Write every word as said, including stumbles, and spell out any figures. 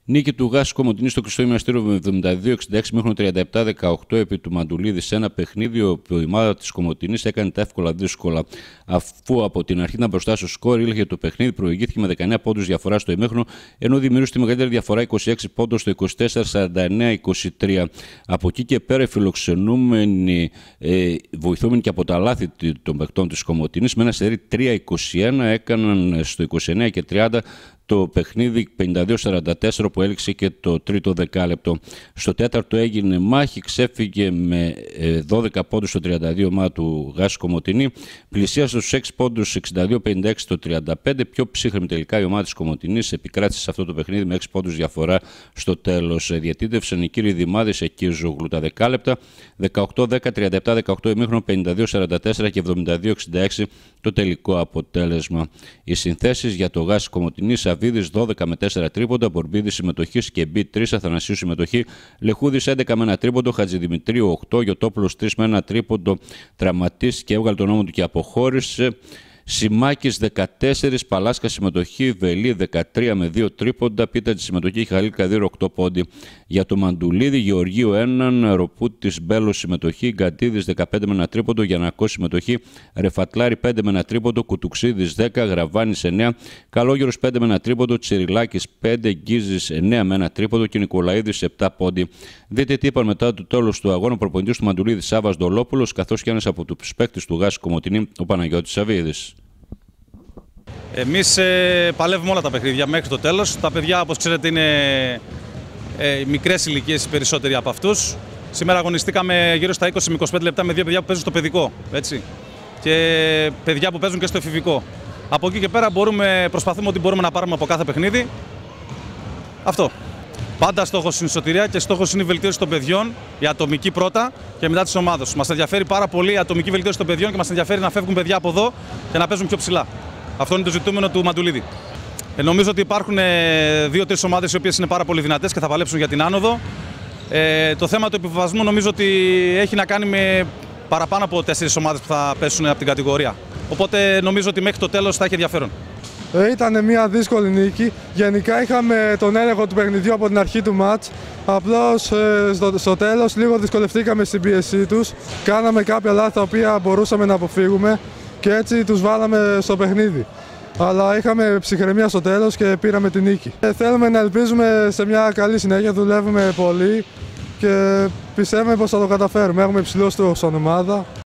Νίκη του ΓΑΣ Κομοτηνής στο Κλειστό Γυμναστήριο με εβδομήντα δύο εξήντα έξι μείχρονο τριάντα επτά δεκαοκτώ επί του Μαντουλίδη σε ένα παιχνίδι όπου η ομάδα της Κομοτηνής έκανε τα εύκολα δύσκολα. Αφού από την αρχή ήταν μπροστά στο σκορ, ήλθε το παιχνίδι, προηγήθηκε με δεκαεννέα πόντους διαφορά στο ημίχρονο, ενώ δημιούργησε τη μεγαλύτερη διαφορά είκοσι έξι πόντους στο είκοσι τέσσερα σαράντα εννέα είκοσι τρία. Από εκεί και πέρα οι φιλοξενούμενοι, ε, βοηθούμενοι και από τα λάθη των παιχτών της Κομοτηνής, με ένα σερί τρία είκοσι ένα έκαναν στο είκοσι εννέα και τριάντα το παιχνίδι πενήντα δύο σαράντα τέσσερα που έληξε και το τρίτο δεκάλεπτο. Στο τέταρτο έγινε μάχη, ξέφυγε με δώδεκα πόντους στο τριάντα δύο ομάδα του ΓΑΣ Κομοτηνή, πλησίασε στους έξι πόντους εξήντα δύο πενήντα έξι στο τριάντα πέντε. Πιο ψύχρεμη τελικά η ομάδα της Κομοτηνής επικράτησε σε αυτό το παιχνίδι με έξι πόντους διαφορά στο τέλος. Διατήτευσαν οι κύριοι Δημάδες εκεί Ζωγλου τα δεκάλεπτα, δεκαοκτώ δέκα τριάντα επτά δεκαοκτώ ημίχρονο, πενήντα δύο σαράντα τέσσερα και εβδομήντα δύο εξήντα έξι το τελικό αποτέλεσμα. Οι συνθέσεις για το ΓΑΣ Κομοτηνής: Αβίδης δώδεκα με τέσσερα τρίποντα, Μπορμπίδης συμμετοχή και Μπι τρία, Αθανασίου συμμετοχή, Λεχούδης έντεκα με ένα τρίποντο, Χατζηδημητρίου οκτώ, Γιωτόπουλος τρία με ένα τρίποντο, τραυματίστηκε και έβγαλε τον νόμο του και αποχώρησε. Σιμάκης δεκατέσσερα, Παλάσκα συμμετοχή, Βελή δεκατρία με δύο τρίποντα, Πίτατζη συμμετοχή, Χαλίλ Καδίρο οκτώ πόντι. Για το Μαντουλίδη, Γεωργίου ένα, Ροπούτης Μπέλο συμμετοχή, Γκαντίδης δεκαπέντε με ένα τρίποντο, Γιαννακός συμμετοχή, Ρεφατλάρη πέντε με ένα τρίποντο, Κουτουξίδης δέκα, Γραβάνης εννέα, Καλόγερος πέντε με ένα τρίποντο, Τσιριλάκης πέντε, Γκίζης εννέα με ένα τρίποντο και Νικολαίδης επτά πόντι. Δείτε τι είπαν μετά το τέλος του αγώνα ο προπονητής του Μαντουλίδη Σάββας Ντολόπουλος, καθώς και ένας από τους παίκτες του ΓΑΣ Κομοτηνή, ο Παναγιώτης Σαββίδης. Εμείς ε, παλεύουμε όλα τα παιχνίδια μέχρι το τέλος. Τα παιδιά, όπως ξέρετε, είναι ε, μικρές ηλικίες οι περισσότεροι από αυτούς. Σήμερα αγωνιστήκαμε γύρω στα είκοσι με είκοσι πέντε λεπτά με δύο παιδιά που παίζουν στο παιδικό, έτσι, και παιδιά που παίζουν και στο εφηβικό. Από εκεί και πέρα μπορούμε, προσπαθούμε ό,τι μπορούμε να πάρουμε από κάθε παιχνίδι. Αυτό. Πάντα στόχος είναι η σωτηρία και στόχος είναι η βελτίωση των παιδιών, η ατομική πρώτα και μετά της ομάδας. Μας ενδιαφέρει πάρα πολύ η ατομική βελτίωση των παιδιών και μας ενδιαφέρει να φεύγουν παιδιά από εδώ και να παίζουν πιο ψηλά. Αυτό είναι το ζητούμενο του Μαντουλίδη. Ε, νομίζω ότι υπάρχουν δύο-τρεις ομάδες οι οποίες είναι πάρα πολύ δυνατές και θα παλέψουν για την άνοδο. Ε, το θέμα του επιβιβασμού νομίζω ότι έχει να κάνει με παραπάνω από τέσσερις ομάδες που θα πέσουν από την κατηγορία. Οπότε νομίζω ότι μέχρι το τέλος θα έχει ενδιαφέρον. Ε, ήταν μια δύσκολη νίκη. Γενικά είχαμε τον έλεγχο του παιχνιδιού από την αρχή του μάτς. Απλώς ε, στο, στο τέλος λίγο δυσκολευτήκαμε στην πίεσή τους. Κάναμε κάποια λάθη τα οποία μπορούσαμε να αποφύγουμε και έτσι τους βάλαμε στο παιχνίδι. Αλλά είχαμε ψυχραιμία στο τέλος και πήραμε την νίκη. Ε, θέλουμε να ελπίζουμε σε μια καλή συνέχεια, δουλεύουμε πολύ και πιστεύουμε πως θα το καταφέρουμε. Έχουμε υψηλό στόχο σαν ομάδα.